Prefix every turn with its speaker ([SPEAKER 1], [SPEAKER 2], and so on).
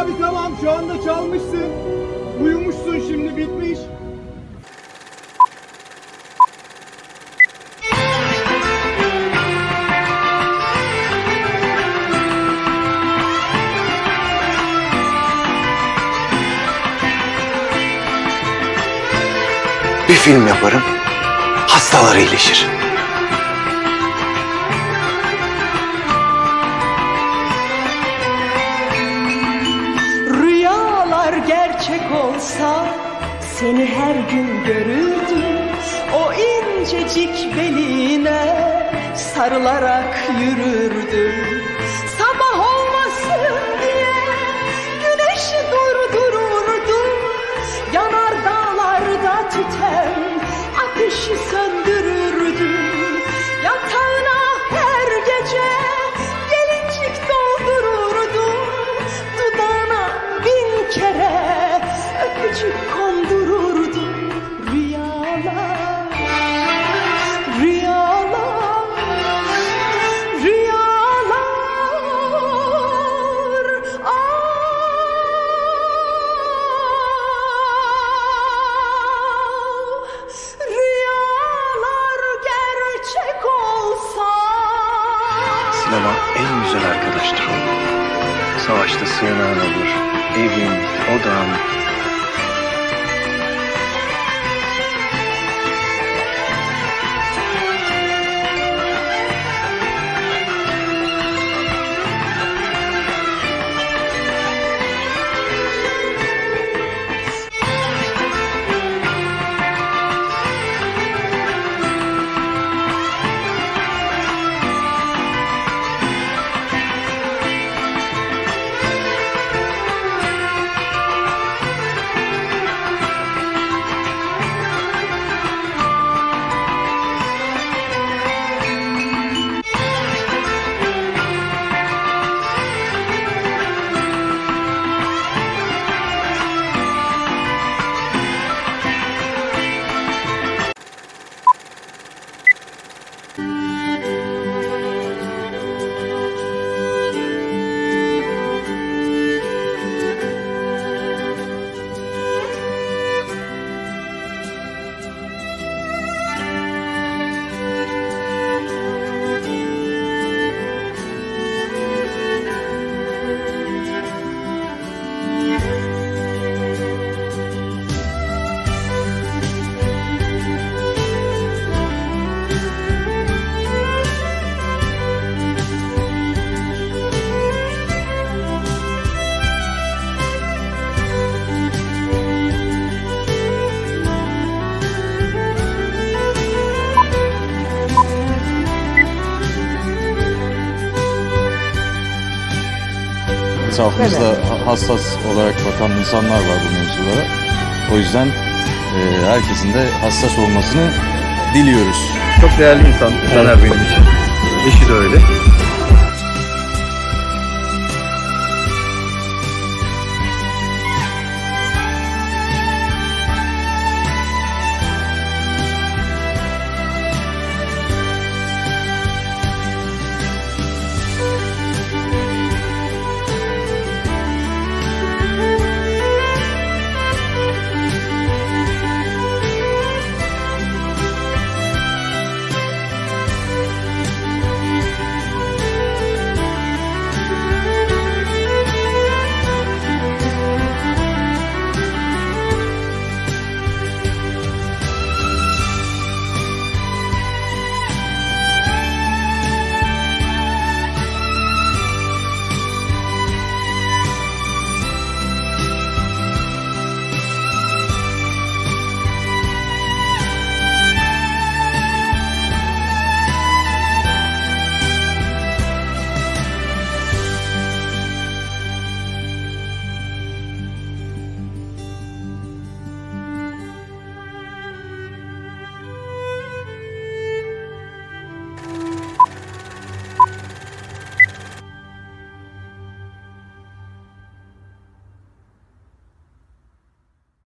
[SPEAKER 1] abi tamam, şu anda çalmışsın. Uyumuşsun, şimdi bitmiş.
[SPEAKER 2] Bir film yaparım, hastalar iyileşir.
[SPEAKER 3] Rüyalar gerçek olsa seni her gün görürdüm. O incecik beline sarılarak yürürdüm. Sabah olmasın diye güneşi durdururdum. Yanar dağlarda tüten ateşi söndürürdüm. Yatağına her gece gelincik doldururdum. Dudağına 1000 kere öpücük kondururdum. Rüyalar, rüyalar, rüyalar. Rüyalar gerçek olsa.
[SPEAKER 2] Sinema en güzel arkadaştır oğlum. Savaşta sığınağın olur, evin, odan.
[SPEAKER 4] Etrafımızda hassas olarak bakan insanlar var bu mevzulara. O yüzden herkesin de hassas olmasını diliyoruz.
[SPEAKER 5] Çok değerli insan Caner benim için. Eşi de öyle.